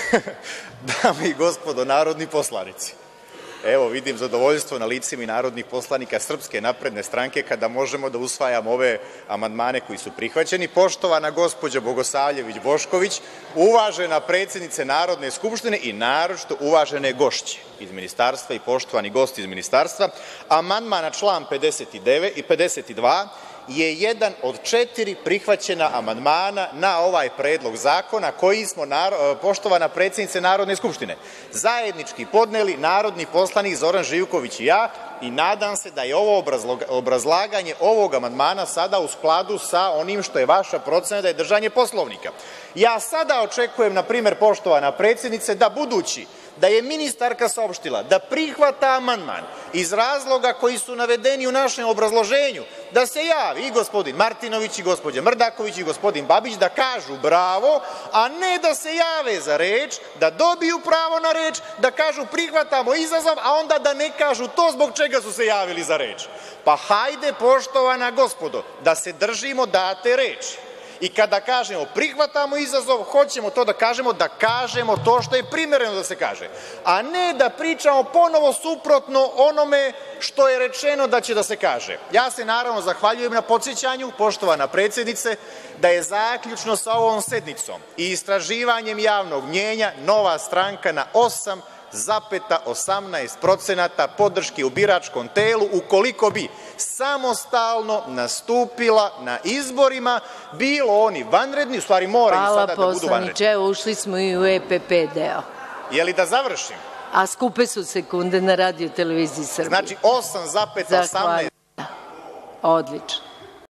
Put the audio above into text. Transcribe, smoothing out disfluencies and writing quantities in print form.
Dame i gospodo narodni poslanici, evo vidim zadovoljstvo na licima i narodnih poslanika Srpske napredne stranke kada možemo da usvajamo ove amandmane koji su prihvaćeni. Poštovana gospođo Bogosavljević Bošković, uvažena predsednice Narodne skupštine i naročito uvažene gošće iz ministarstva i poštovani gosti iz ministarstva, amandman na član 59 i 52 je jedan od 4 prihvaćena amandmana na ovaj predlog zakona koji smo, poštovana predsednice Narodne skupštine, zajednički podneli narodni poslanik Zoran Živković i ja i nadam se da je ovo obrazlaganje ovog amandmana sada u skladu sa onim što je vaša procena da je držanje Poslovnika. Ja sada očekujem, na primer, poštovana predsednice, da budući da je ministarka saopštila da prihvata amandman iz razloga koji su navedeni u našem obrazloženju, da se javi i gospodin Martinović i gospođa Mrdaković i gospodin Babić da kažu bravo, a ne da se jave za reč, da dobiju pravo na reč, da kažu prihvatamo izazov, a onda da ne kažu to zbog čega su se javili za reč. Pa hajde, poštovana gospodo, da se držimo date reči. I kada kažemo prihvatamo izazov, hoćemo to da kažemo to što je primereno da se kaže, a ne da pričamo ponovo suprotno onome što je rečeno da će da se kaže. Ja se naravno zahvaljujem na podsećanju, poštovana predsednice, da je zaključno sa ovom sednicom i istraživanjem javnog mnjenja Nova stranka na 8,18% podrške u biračkom telu ukoliko bi samostalno nastupila na izborima, bilo oni vanredni, u stvari moraju sada da budu vanredni. Hvala poslaniče, ušli smo i u EPP deo. Je li da završim? A skupe su sekunde na Radio televiziji Srbije. Znači 8,18%. Odlično.